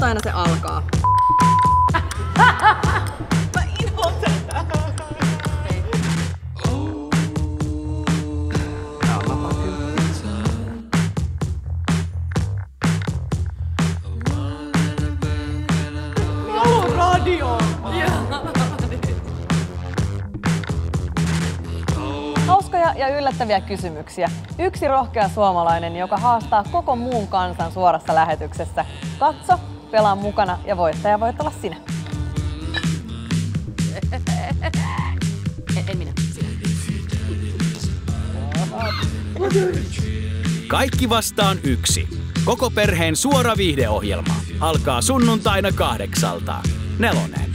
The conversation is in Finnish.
sunnuntaina se alkaa. Mä inhoan tätä. Mä haluan radioon. Hauskoja ja yllättäviä kysymyksiä. Yksi rohkea suomalainen, joka haastaa koko muun kansan suorassa lähetyksessä. Katso, pelaa mukana ja voittaja voit olla sinä. En minä. Kaikki vastaan yksi. Koko perheen suora viihdeohjelma alkaa sunnuntaina 8:00. 4.